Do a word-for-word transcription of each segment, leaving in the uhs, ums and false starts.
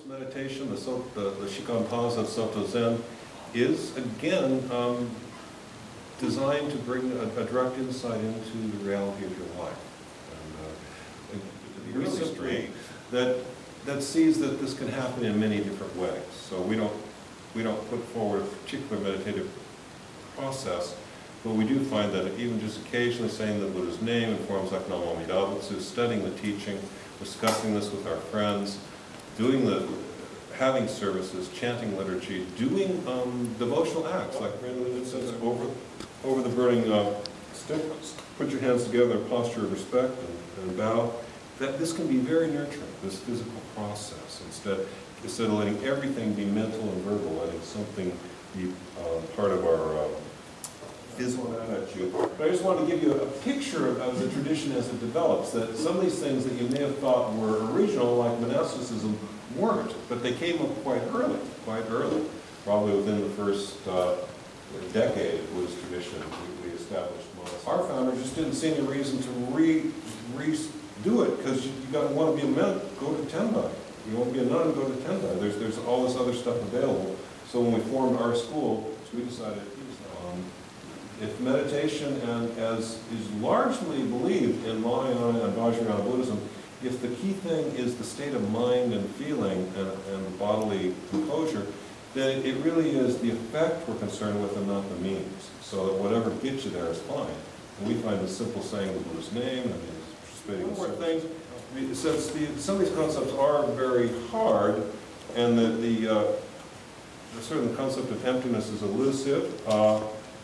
meditation, the, so, the, the shiken taza of Soto Zen, is again um, designed to bring a, a direct insight into the reality of your life. And, uh, very simply, that that sees that this can happen in many different ways. So we don't we don't put forward a particular meditative process, but we do find that even just occasionally saying the Buddha's name in forms like namo, amida, butsu, studying the teaching, discussing this with our friends, doing the having services, chanting liturgy, doing um, devotional acts like it says over over the burning uh, stick. Put your hands together, a posture of respect, and, and bow. That this can be very nurturing, this physical process, instead, instead of letting everything be mental and verbal, letting something be uh, part of our uh, physical attitude. But I just want to give you a picture of, of the tradition as it develops, that some of these things that you may have thought were original, like monasticism, weren't, but they came up quite early, quite early. Probably within the first uh, decade of Buddhist tradition, we, we established monasticism. Our founders just didn't see any reason to re, re do it, because you, you got want to be a monk, go to tendai. You want to be a nun, go to tendai. There's there's all this other stuff available. So when we formed our school, we decided um, if meditation, and as is largely believed in Mahayana and Vajrayana Buddhism, if the key thing is the state of mind and feeling and, and bodily composure, then it really is the effect we're concerned with and not the means. So that whatever gets you there is fine. And we find the simple saying the Buddha's name and one more thing, since the, some of these concepts are very hard, and the, the, uh, the certain concept of emptiness is elusive, uh,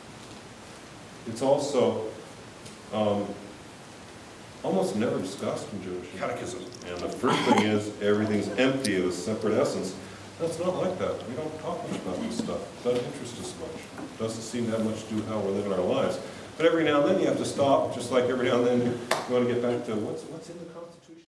it's also um, almost never discussed in Jewish catechism. And the first thing is everything's empty of a separate essence. That's not like that. We don't talk much about this stuff. It doesn't interest us much. It doesn't seem to have much to do with how we're living our lives. But every now and then you have to stop, just like every now and then you want to get back to what's, what's in the Constitution.